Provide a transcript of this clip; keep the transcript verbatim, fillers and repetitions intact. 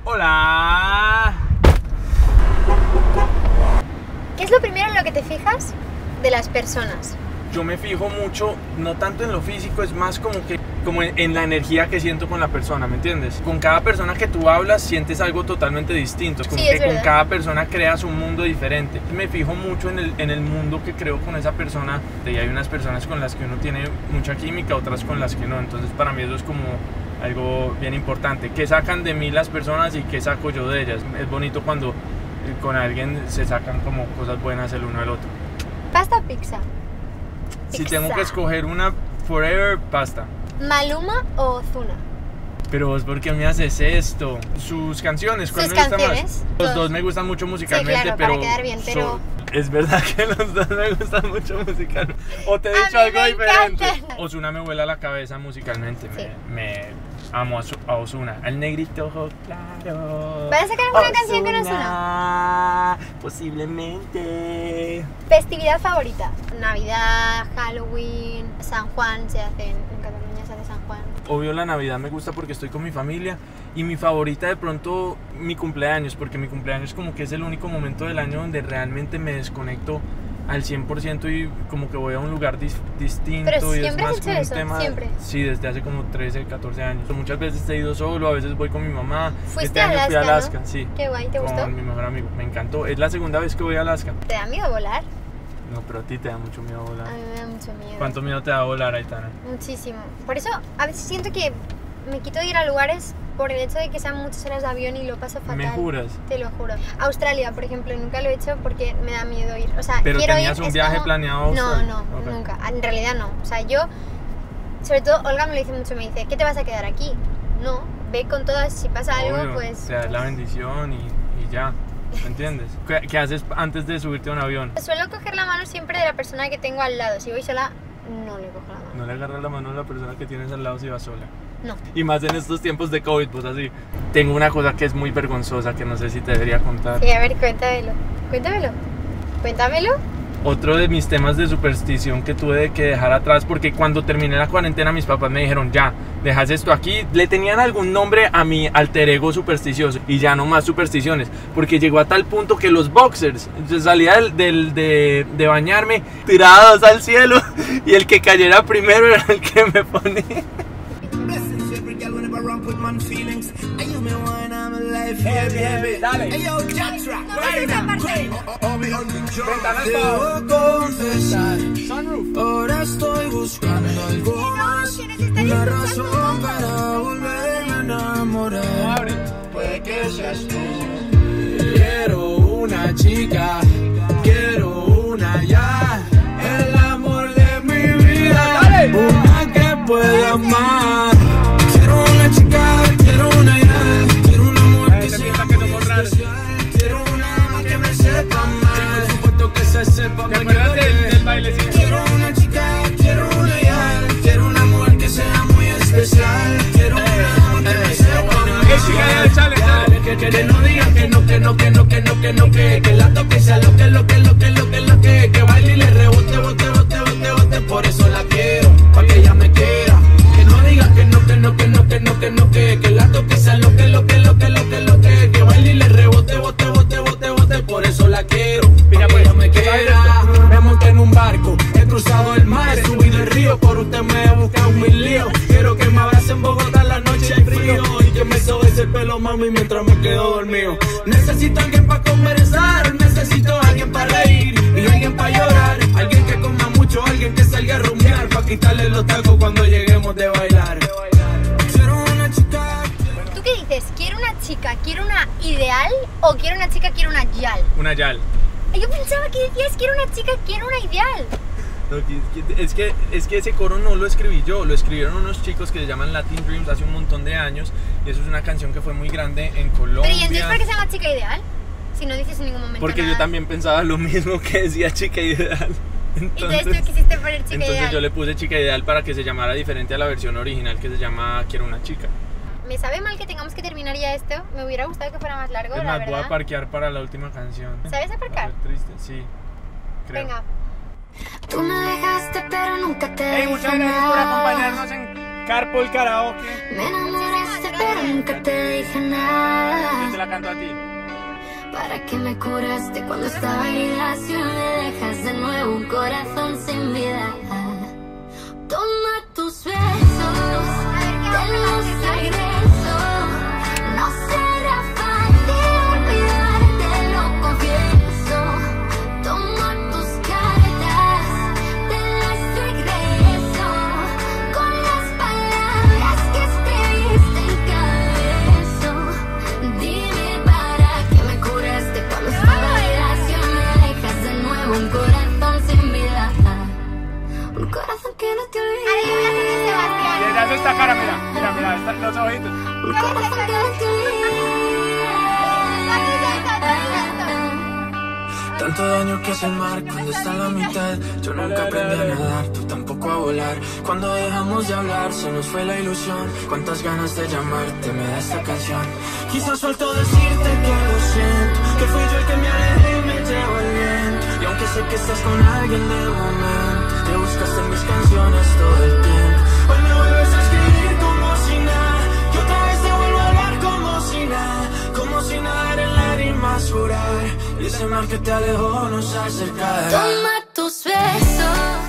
Hola. ¿Qué es lo primero en lo que te fijas de las personas? Yo me fijo mucho, no tanto en lo físico, es más como que como en, en la energía que siento con la persona, ¿me entiendes? Con cada persona que tú hablas sientes algo totalmente distinto, como Sí, que es con verdad. cada persona creas un mundo diferente. Me fijo mucho en el, en el mundo que creo con esa persona, y hay unas personas con las que uno tiene mucha química, otras con las que no, entonces para mí eso es como algo bien importante. ¿Qué sacan de mí las personas y qué saco yo de ellas? Es bonito cuando con alguien se sacan como cosas buenas el uno al otro. ¿Pasta o pizza? Si Pizza. tengo que escoger una, forever, pasta. ¿Maluma o Ozuna? Pero vos, ¿por qué me haces esto? Sus canciones, ¿cuál Sus me gusta canciones, más? dos. Los dos me gustan mucho musicalmente, Sí, claro, pero... para quedar bien, pero- so- es verdad que los dos me gustan mucho musicalmente. O te he A dicho mí algo me diferente. encanta. Ozuna me vuela la cabeza musicalmente. Sí. Me, me amo a, Su- a Ozuna. El negrito ojo claro. ¿Vas a sacar alguna canción con Ozuna? Posiblemente. ¿Festividad favorita? Navidad, Halloween, San Juan se hace en, en Cataluña, se hace San Juan. Obvio la Navidad me gusta porque estoy con mi familia y mi favorita de pronto mi cumpleaños, porque mi cumpleaños como que es el único momento del año donde realmente me desconecto al cien por ciento y como que voy a un lugar dis- distinto. Pero y es siempre has más hecho como un eso, tema, siempre. Sí, desde hace como trece, catorce años. Muchas veces he ido solo, a veces voy con mi mamá. Fuiste este a año fui a Alaska, Alaska, ¿no? sí. Qué guay, ¿te con gustó? mi mejor amigo, me encantó. Es la segunda vez que voy a Alaska. ¿Te da miedo volar? No, pero a ti te da mucho miedo volar. A mí me da mucho miedo. ¿Cuánto miedo te da volar, Aitana? Muchísimo. Por eso a veces siento que me quito de ir a lugares por el hecho de que sean muchas horas de avión y lo paso fatal. ¿Me juras? Te lo juro. Australia, por ejemplo, nunca lo he hecho porque me da miedo ir. O sea, ¿Pero quiero tenías ir, un es viaje como- planeado a No, Australia? no, Ok. nunca. En realidad no. O sea, yo, sobre todo Olga me lo dice mucho, me dice, ¿qué te vas a quedar aquí? No, ve con todas, si pasa algo, Obvio, pues... te das la pues- bendición y, y ya, ¿me entiendes? ¿Qué, qué haces antes de subirte a un avión? Suelo coger la mano siempre de la persona que tengo al lado. Si voy sola, no le cojo la mano. No le agarras la mano a la persona que tienes al lado si vas sola. No. Y más en estos tiempos de COVID, pues así. Tengo una cosa que es muy vergonzosa que no sé si te debería contar. Sí, a ver, cuéntamelo. Cuéntamelo. Cuéntamelo. Otro de mis temas de superstición que tuve que dejar atrás, porque cuando terminé la cuarentena mis papás me dijeron, ya, dejas esto aquí. Le tenían algún nombre a mi alter ego supersticioso y ya no más supersticiones, porque llegó a tal punto que los boxers, yo salía del, del- de, de bañarme tirados al cielo y el que cayera primero era el que me ponía. Blessings every girl whenever I run with man feelings. And you me wine, I'm alive, heavy, heavy. Dale. Hey yo, Jatra, No ves esa parte. I'll be on the Ventanas job. para- Debo confesar, Sunroof. ahora estoy buscando algo más. ¿quieres estar Una escuchando? razón para volverme a enamorar. Abre. Puede que seas tú. Quiero una chica, quiero una ya. El amor de mi vida, Dale. una que pueda amar. Quiero una chica, quiero una ya. Quiero un amor Ay, que te sea piensa que muy somos raros. especial. Quiero una dama que me sepa amar. Por supuesto que se sepa ¿Te amar. acuerdas del, del bailecito? Quiero una chica, quiero una ya. Quiero un amor que sea muy especial. Quiero una dama que me sepa amar. Eh, chica, ya, chale, chale. Que, que, que no digan que no, que no, que no, que no, que no, que que la toque sea lo que, lo que, lo que, lo que, lo que, que baile y le rebote, bote, bote, bote, bote, por eso la quiero, pa' que ella me quiera. Que no digan que no, que no, que no, que no, que no, que que la toque sea lo que, lo que, lo que, lo que, lo que, que baile y le rebote, bote, bote, bote, bote, por eso la quiero, pa' que ella me quiera. Me monté en un barco, he cruzado el mar, he subido el río, por usted me he buscado mil líos. Quiero que me abrace en Bogotá en la noche hay frío y que me sobe ese pelo, mami, mientras me quedo dormido. Necesito alguien para conversar, necesito alguien para reír y alguien para llorar, alguien que coma mucho, alguien que salga a rumbear, para quitarle los tacos cuando lleguemos de bailar. Quiero una chica. ¿Tú qué dices? ¿Quiero una chica, quiero una ideal o quiero una chica, quiero una yal? Una yal. Yo pensaba que decías quiero una chica, quiero una ideal. No, que- es que, es que ese coro no lo escribí yo, lo escribieron unos chicos que se llaman Latin Dreams hace un montón de años y eso es una canción que fue muy grande en Colombia. Pero ¿y entonces por qué se llama chica ideal? Si no dices en ningún momento Porque nada. yo también pensaba lo mismo que decía chica ideal. Entonces tú quisiste poner chica entonces ideal. yo le puse chica ideal para que se llamara diferente a la versión original que se llama Quiero una chica. Me sabe mal que tengamos que terminar ya esto. Me hubiera gustado que fuera más largo, Es la más, voy verdad. a parquear para la última canción. ¿Sabes aparcar? Va a ser triste, sí. Creo. Venga. Tú me dejaste pero nunca te Hey, dije muchas gracias por nada. acompañarnos en Carpool Karaoke. Me enamoraste pero nunca te dije nada. te la canto a ti. ¿Para qué me curaste cuando estaba en y me dejas de nuevo un corazón sin vida? Toma tus besos, te los regreso. No será fácil olvidarte, lo confieso. Toma tus cartas, te las regreso. Con las palabras que escribiste en cada beso. Dime para qué me curaste cuando estaba en me dejas de nuevo un corazón sin vida. Un corazón que no te olvida. Le das esta cara, mira, mira, mira, están los ojitos. Un corazón que no te olvida. Tanto daño que hace el mar cuando está en la mitad. Yo nunca aprendí a nadar, tú tampoco a volar. Cuando dejamos de hablar se nos fue la ilusión. Cuántas ganas de llamarte me da esta canción. Quizás suelto decirte que lo siento, que fui yo el que me alejé y me llevo el viento. Y aunque sé que estás con alguien de momento, te buscaste en mis canciones todo el tiempo. Hoy me vuelves a escribir como si nada, y otra vez te vuelvo a hablar como si nada. Como si nadar en lágrimas jurar, y ese mar que te alejó nos acerca. Toma tus besos.